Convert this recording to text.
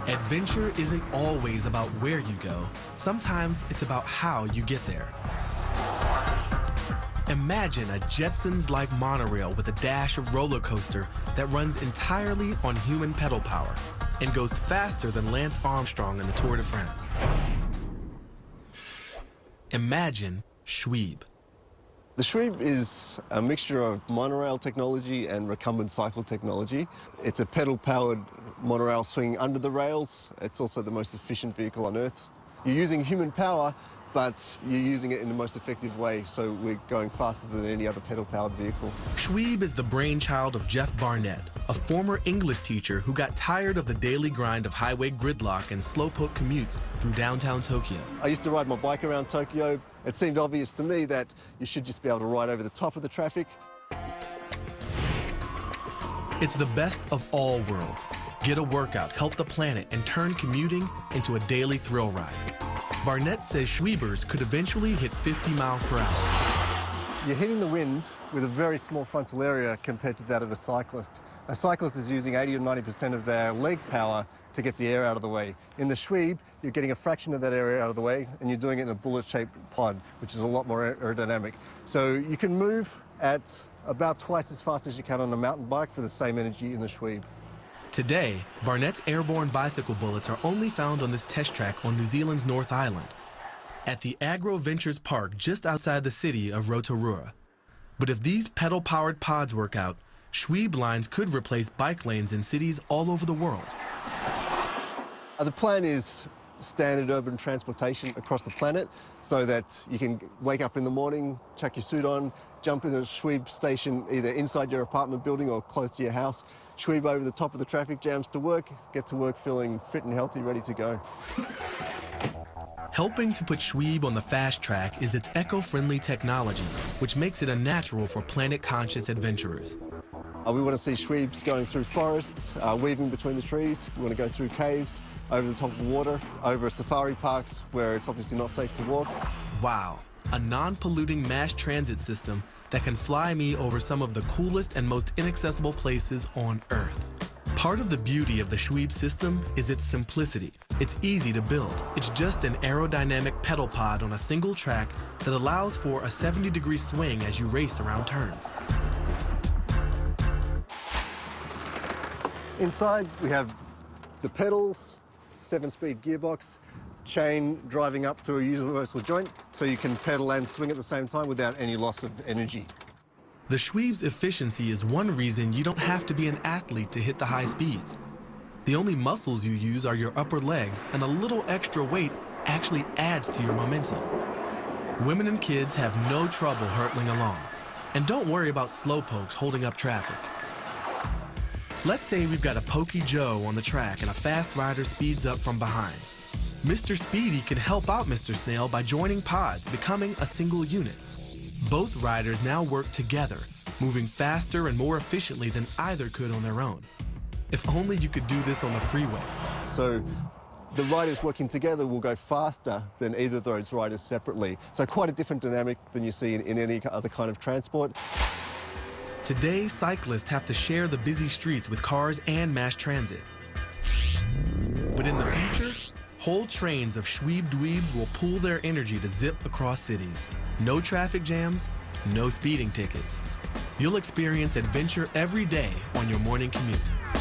Adventure isn't always about where you go. Sometimes it's about how you get there. Imagine a Jetsons-like monorail with a dash of roller coaster that runs entirely on human pedal power and goes faster than Lance Armstrong in the Tour de France. Imagine Shweeb. The Shweeb is a mixture of monorail technology and recumbent cycle technology. It's a pedal-powered monorail swinging under the rails. It's also the most efficient vehicle on Earth. You're using human power, but you're using it in the most effective way, so we're going faster than any other pedal-powered vehicle. Shweeb is the brainchild of Jeff Barnett, a former English teacher who got tired of the daily grind of highway gridlock and slowpoke commutes through downtown Tokyo. I used to ride my bike around Tokyo. It seemed obvious to me that you should just be able to ride over the top of the traffic. It's the best of all worlds. Get a workout, help the planet, and turn commuting into a daily thrill ride. Barnett says Shweebers could eventually hit 50 miles per hour. You're hitting the wind with a very small frontal area compared to that of a cyclist. A cyclist is using 80 or 90% of their leg power to get the air out of the way. In the Shweeb, you're getting a fraction of that area out of the way, and you're doing it in a bullet-shaped pod, which is a lot more aerodynamic. So you can move at about twice as fast as you can on a mountain bike for the same energy in the Shweeb. Today, Barnett's airborne bicycle bullets are only found on this test track on New Zealand's North Island, at the Agro Ventures Park just outside the city of Rotorua. But if these pedal-powered pods work out, Shweeb lines could replace bike lanes in cities all over the world. The plan is standard urban transportation across the planet so that you can wake up in the morning, chuck your suit on, jump in a Shweeb station either inside your apartment building or close to your house, Shweeb over the top of the traffic jams to work, get to work feeling fit and healthy, ready to go. Helping to put Shweeb on the fast track is its eco-friendly technology, which makes it a natural for planet-conscious adventurers. We want to see Shweebs going through forests, weaving between the trees. We want to go through caves, over the top of water, over safari parks where it's obviously not safe to walk. Wow, a non-polluting mass transit system that can fly me over some of the coolest and most inaccessible places on Earth. Part of the beauty of the Shweeb system is its simplicity. It's easy to build. It's just an aerodynamic pedal pod on a single track that allows for a 70-degree swing as you race around turns. Inside, we have the pedals, 7-speed gearbox, chain driving up through a universal joint, so you can pedal and swing at the same time without any loss of energy. The Shweeb's efficiency is one reason you don't have to be an athlete to hit the high speeds. The only muscles you use are your upper legs, and a little extra weight actually adds to your momentum. Women and kids have no trouble hurtling along. And don't worry about slowpokes holding up traffic. Let's say we've got a Pokey Joe on the track and a fast rider speeds up from behind. Mr. Speedy can help out Mr. Snail by joining pods, becoming a single unit. Both riders now work together, moving faster and more efficiently than either could on their own. If only you could do this on the freeway. So the riders working together will go faster than either of those riders separately. So quite a different dynamic than you see in any other kind of transport. Today, cyclists have to share the busy streets with cars and mass transit. But in the future, whole trains of Shweeb dweebs will pool their energy to zip across cities. No traffic jams, no speeding tickets. You'll experience adventure every day on your morning commute.